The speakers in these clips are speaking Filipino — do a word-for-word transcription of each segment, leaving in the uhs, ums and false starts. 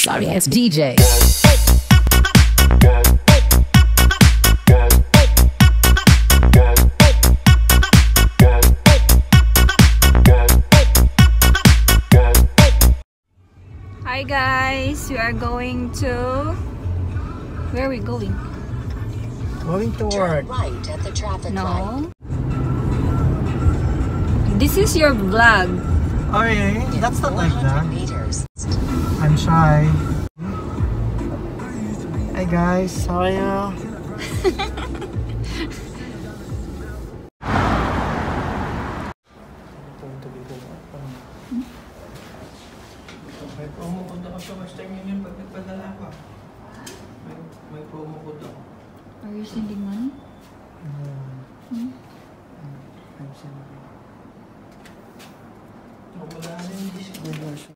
Sorry ass D J. Hi guys, we are going to... Where are we going? Going to work. Right at the traffic light. No. This is your vlog. Oh, really? That's not like that. Meters. I'm shy. Hi guys, how are you? May promo code ako sa Western Union pag nagpadala ka. May, may promo code ako. Are you sending money? Hmm? I'm sending. Wala na yung discount.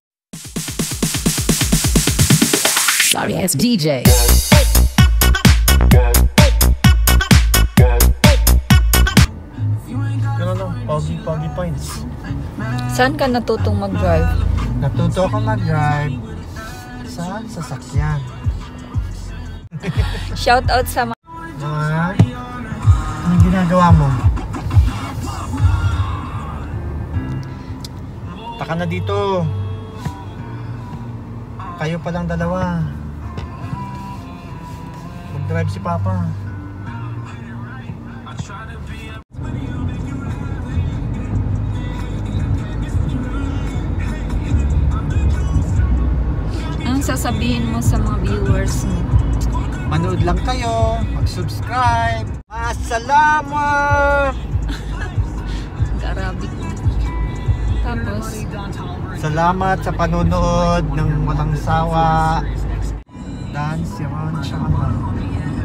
Sorry ass D J. Ano lang, pogi-pogi points. Saan ka natutong mag-drive? Natuto ako mag-drive sa sasakyan. Shout out sa mga... Mga, anong ginagawa mo? Taka na dito. Kayo pa lang dalawa. Mag-drive si Papa. Anong sasabihin mo sa mga viewers mo? Manood lang kayo, mag-subscribe. Masalamat! Arabic. Tapos, Salamat sa panonood ng walang sawa. Dance, yaman, siya